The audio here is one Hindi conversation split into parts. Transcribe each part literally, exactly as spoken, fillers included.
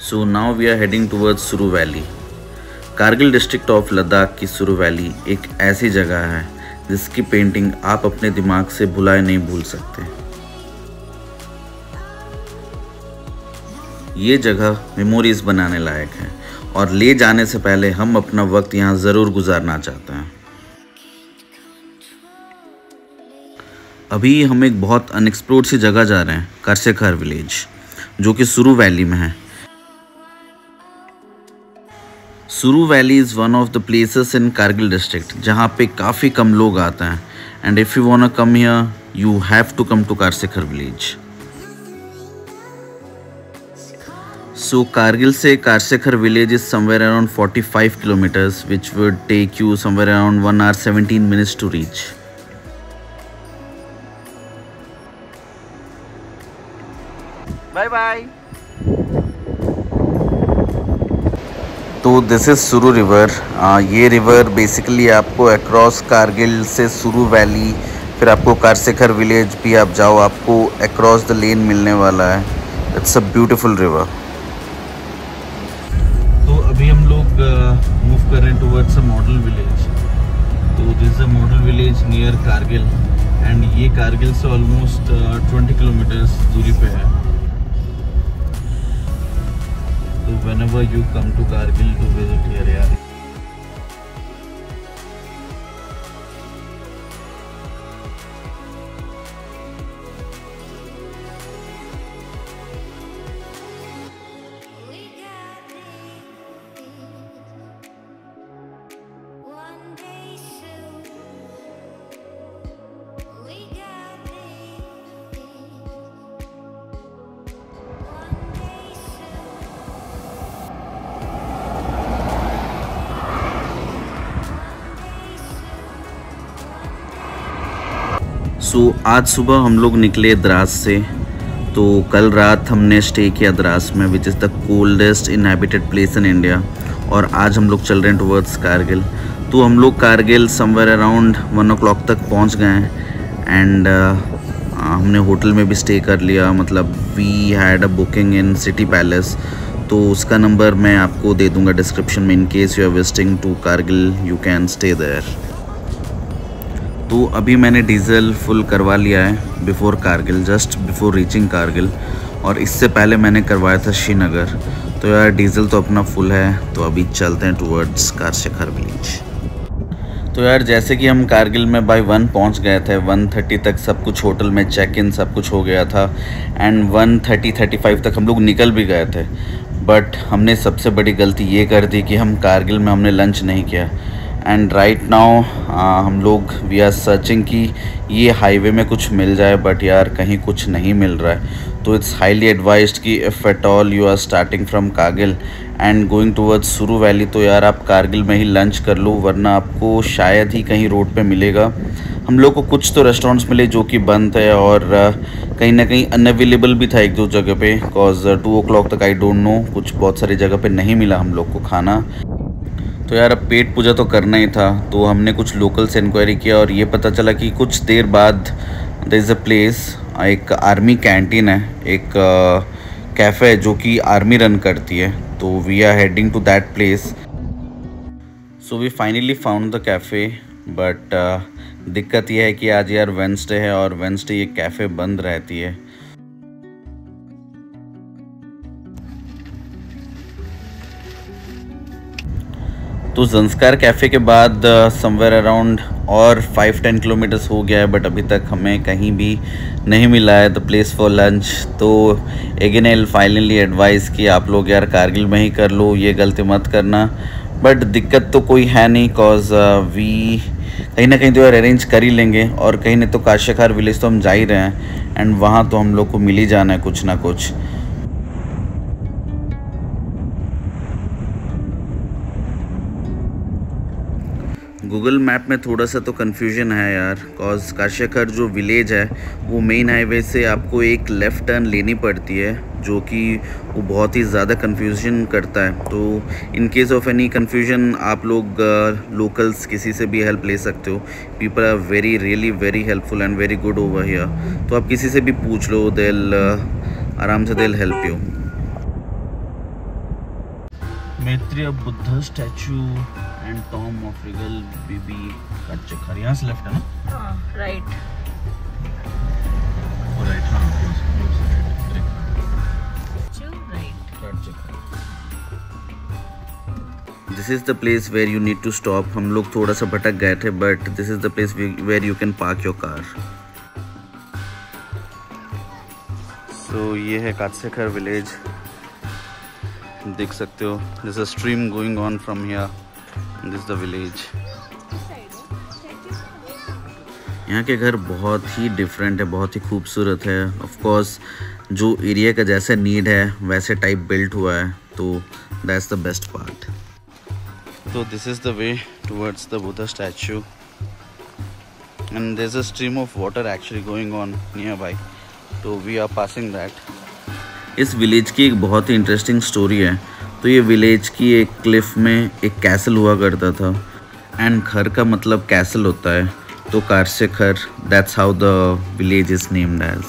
So now we are heading towards Suru Valley. Kargil district of Ladakh की सुरू वैली एक ऐसी जगह है जिसकी पेंटिंग आप अपने दिमाग से भुलाए नहीं भूल सकते। ये जगह मेमोरीज बनाने लायक है और ले जाने से पहले हम अपना वक्त यहाँ ज़रूर गुजारना चाहते हैं। अभी हम एक बहुत अनएक्सप्लोर्ड सी जगह जा रहे हैं, कारसेखर विलेज, जो कि सुरू वैली में है। Suru valley is one of the places in Kargil district जहाँ पे काफ़ी कम लोग आते हैं and if you want to come here you have to come to Karsekhar village. So Kargil से Karsekhar village is somewhere around forty-five kilometres which would take you somewhere around one hour seventeen minutes to reach. Bye bye. तो दिस इज़ सुरू रिवर। ये रिवर बेसिकली आपको अक्रॉस कारगिल से सुरू वैली, फिर आपको कारसेखर विलेज भी आप जाओ, आपको अक्रॉस द लेन मिलने वाला है। It's a beautiful river. तो अभी हम लोग मूव कर रहे हैं टुवर्ड्स अ मॉडल विलेज। तो this is a model village near Kargil and ये कारगिल से ऑलमोस्ट ट्वेंटी किलोमीटर्स दूरी पे है। So whenever you come to Kargil to visit here, yeah. So so, आज सुबह हम लोग निकले द्रास से। तो कल रात हमने स्टे किया द्रास में, which is the coldest inhabited place in India, और आज हम लोग चल रहे हैं टुवर्ड्स कारगिल। तो हम लोग Kargil somewhere around one o'clock तक पहुंच गए हैं एंड uh, हमने होटल में भी स्टे कर लिया। मतलब we had a booking in city palace, तो उसका नंबर मैं आपको दे दूंगा डिस्क्रिप्शन में। In case you are visiting to Kargil you can stay there. तो अभी मैंने डीजल फुल करवा लिया है before Kargil, just before reaching Kargil, और इससे पहले मैंने करवाया था श्रीनगर। तो यार डीजल तो अपना फुल है, तो अभी चलते हैं टुवर्ड्स कारसेखर विलेज। तो यार जैसे कि हम कारगिल में बाय वन पहुंच गए थे, वन थर्टी तक सब कुछ होटल में चेक इन सब कुछ हो गया था and one thirty thirty five तक हम लोग निकल भी गए थे। बट हमने सबसे बड़ी गलती ये कर दी कि हम कारगिल में हमने लंच नहीं किया। एंड राइट नाउ हम लोग वी आर सर्चिंग कि ये हाईवे में कुछ मिल जाए, बट यार कहीं कुछ नहीं मिल रहा है। तो इट्स हाईली एडवाइज्ड कि if at all you are starting from Kargil and going towards Suru valley, तो यार आप कारगिल में ही लंच कर लो, वरना आपको शायद ही कहीं रोड पे मिलेगा। हम लोग को कुछ तो रेस्टोरेंट्स मिले जो कि बंद है, और कहीं ना कहीं अनअवेलेबल भी था एक दो जगह पे, बिकॉज टू ओ क्लॉक तक आई डोंट नो, कुछ बहुत सारी जगह पे नहीं मिला हम लोग को खाना। तो यार अब पेट पूजा तो करना ही था, तो हमने कुछ लोकल से इंक्वायरी किया और ये पता चला कि कुछ देर बाद देयर इज़ अ प्लेस, एक आर्मी कैंटीन है, एक कैफ़े है जो कि आर्मी रन करती है। तो we are heading to that place. So we finally found the cafe, but दिक्कत यह है कि आज यार वेंसडे है और वेंसडे ये कैफ़े बंद रहती है। तो ज़ंस्कार कैफ़े के बाद समवेयर अराउंड और फाइव टेन किलोमीटर्स हो गया है, बट अभी तक हमें कहीं भी नहीं मिला है द प्लेस फॉर लंच। तो अगेन आई फाइनली एडवाइस कि आप लोग यार कारगिल में ही कर लो, ये गलती मत करना। बट दिक्कत तो कोई है नहीं, कॉज वी कहीं ना कहीं तो यार अरेंज कर ही लेंगे, और कहीं नहीं तो कारसेखर विलेज तो हम जा ही रहे हैं एंड वहाँ तो हम लोग को मिल ही जाना है कुछ ना कुछ। गूगल मैप में थोड़ा सा तो कन्फ्यूजन है यार, कॉज कारसेखर जो विलेज है वो मेन हाईवे से आपको एक लेफ़्ट टर्न लेनी पड़ती है, जो कि वो बहुत ही ज़्यादा कन्फ्यूजन करता है। तो in case of any confusion आप लोग लोकल्स uh, किसी से भी हेल्प ले सकते हो। People are very really very helpful and very good over here. तो आप किसी से भी पूछ लो, दे uh, आराम से they help you. Maitreya Buddha statue and tomb of रिगल बेबी काटचक्र। यहाँ से लेफ्ट है ना? हाँ, राइट। राइट, हाँ, this is the place where you need to stop. हम लोग थोड़ा सा भटक गए थे, but this is the place where you can park your car. So ये है काटचक्र विलेज, देख सकते हो। This a stream going on from here, this the village. यहाँ के घर बहुत ही डिफरेंट है, बहुत ही खूबसूरत है। ऑफ कोर्स जो एरिया का जैसे नीड है वैसे टाइप बिल्ट हुआ है, तो दैट्स द बेस्ट पार्ट। तो this is the way towards the Buddha statue and there is a stream of water actually going on nearby, तो वी आर पासिंग दैट। इस विलेज की एक बहुत ही इंटरेस्टिंग स्टोरी है। तो ये विलेज की एक क्लिफ में एक कैसल हुआ करता था, एंड घर का मतलब कैसल होता है, तो Katchakra, that's how the village is named as.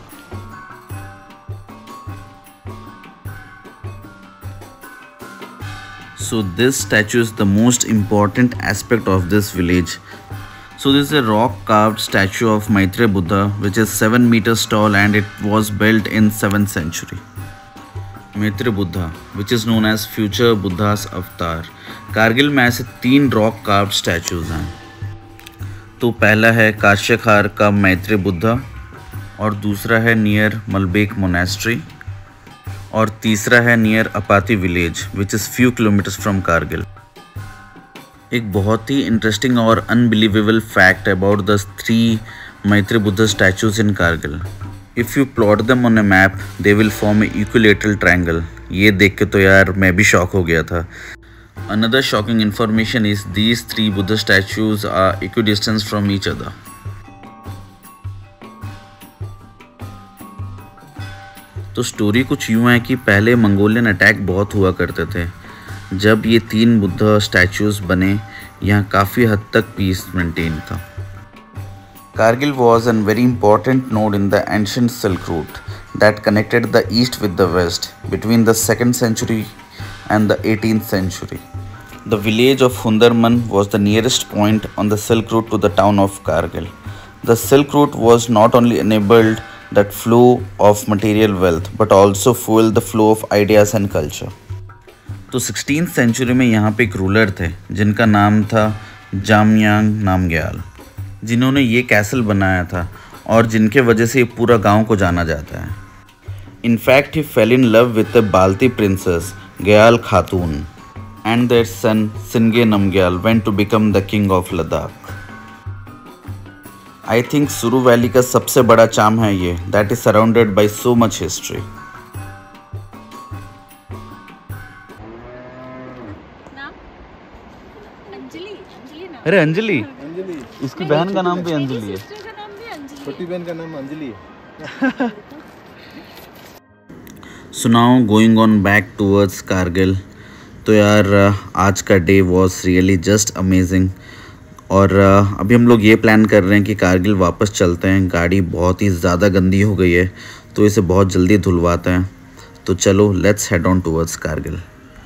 So this statue is the most important aspect of this village. So this is a rock carved statue of Maitreya Buddha, which is seven meters tall, and it was built in seventh century. Maitreya Buddha, which is known as future Buddha's avatar. Kargil में ऐसे तीन रॉक कार्व्ड स्टैचूज हैं। तो पहला है काटचक्र का मैत्रेय बुद्धा, और दूसरा है नियर मलबेक मोनेस्ट्री, और तीसरा है near Apati village which is few kilometres from Kargil. एक बहुत ही इंटरेस्टिंग और unbelievable fact about the three Maitreya Buddha statues in Kargil. If you plot them on a map they will form a equilateral triangle. ये देख के तो यार मैं भी शॉक हो गया था। Another shocking information is these three Buddha statues are equidistant from each other. तो स्टोरी कुछ यूँ है कि पहले मंगोलियन अटैक बहुत हुआ करते थे। जब ये तीन बुद्धा स्टैचूज बने, यहाँ काफ़ी हद तक पीस मेंटेन था। Kargil was a very important node in the ancient Silk Route that connected the east with the west between the second century and the eighteenth century. The village of Hundarman was the nearest point on the Silk Route to the town of Kargil. The Silk Route was not only enabled that flow of material wealth but also fueled the flow of ideas and culture. तो सिक्सटीन्थ सेंचुरी में यहाँ पे एक रूलर थे जिनका नाम था जामयांग नामग्याल, जिन्होंने ये कैसल बनाया था और जिनके वजह से ये पूरा गांव को जाना जाता है। In fact he fell in love with the Balti princess Gyal Khatun, and their son Singe Namgyal went to become the king of Ladakh. I think Suru Valley का सबसे बड़ा चार्म है ये, that is surrounded by so much history. नाम? अंजलि, अंजलि नाम। अरे अंजलि, अंजलि, इसकी बहन का नाम भी अंजलि है। सिस्टर का नाम भी अंजलि। छोटी बहन का नाम अंजलि है। So now going on back towards Kargil. तो यार आज का day was really just amazing, और अभी हम लोग ये प्लान कर रहे हैं कि कारगिल वापस चलते हैं। गाड़ी बहुत ही ज़्यादा गंदी हो गई है, तो इसे बहुत जल्दी धुलवाते हैं। तो चलो let's head on towards Kargil.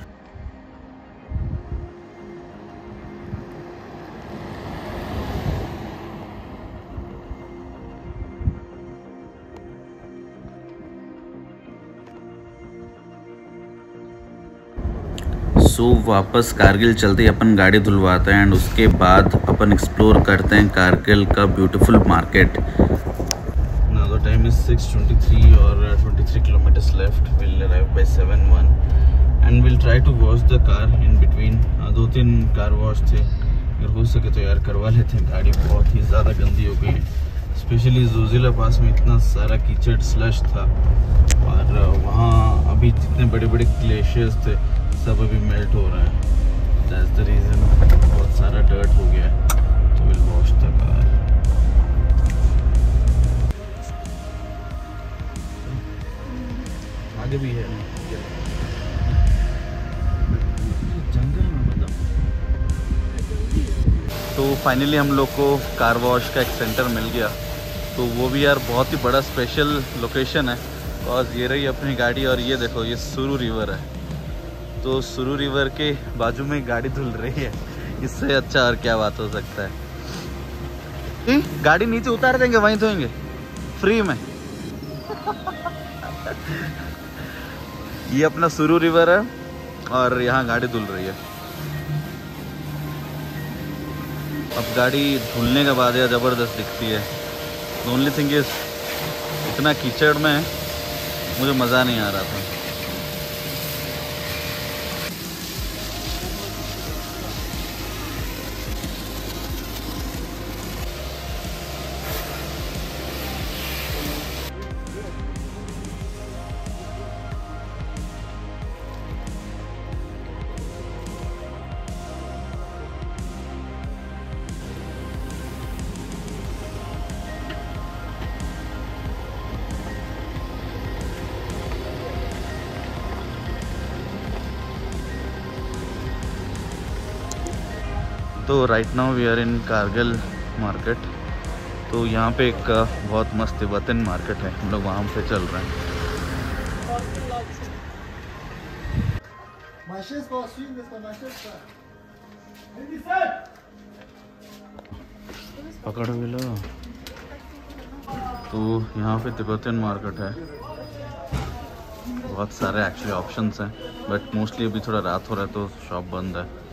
So so, वापस कारगिल चलते ही अपन गाड़ी धुलवाते हैं, एंड उसके बाद अपन एक्सप्लोर करते हैं कारगिल का beautiful market. Now the time is six twenty three और twenty three kilometres left. Will arrive by seven one and will try to wash the car in between. दो तीन कार वॉश थे, अगर हो सके तो यार करवा लेते हैं। गाड़ी बहुत ही ज़्यादा गंदी हो गई है, स्पेशली जोजिला पास में इतना सारा कीचड़ स्लश था, और वहाँ अभी जितने बड़े बड़े ग्लेशियर्स थे सब अभी मेल्ट हो रहे हैं। दैट्स द रीज़न बहुत सारा डर्ट हो गया है। तो विल वॉश द कार। आगे भी है जंगल में, मतलब। तो फाइनली हम लोग को कार वॉश का एक सेंटर मिल गया। तो वो भी यार बहुत ही बड़ा स्पेशल लोकेशन है, और ये रही अपनी गाड़ी, और ये देखो ये सुरू रिवर है। तो सुरू रिवर के बाजू में गाड़ी धुल रही है, इससे अच्छा और क्या बात हो सकता है। ए, गाड़ी नीचे उतार देंगे, वहीं धोएंगे फ्री में। ये अपना सुरू रिवर है और यहाँ गाड़ी धुल रही है। अब गाड़ी धुलने के बाद यह ज़बरदस्त दिखती है। ओनली थिंग इज इतना कीचड़ में मुझे मज़ा नहीं आ रहा था। तो right now we are in Kargil market. तो यहाँ पे एक बहुत मस्त तिब्बतन मार्केट है, हम लोग वहाँ पे चल रहे हैं। पकड़ भी लो। तो यहाँ पे तिब्बतन मार्केट है, बहुत सारे एक्चुअली ऑप्शंस हैं, बट मोस्टली अभी थोड़ा रात हो रहा है तो शॉप बंद है।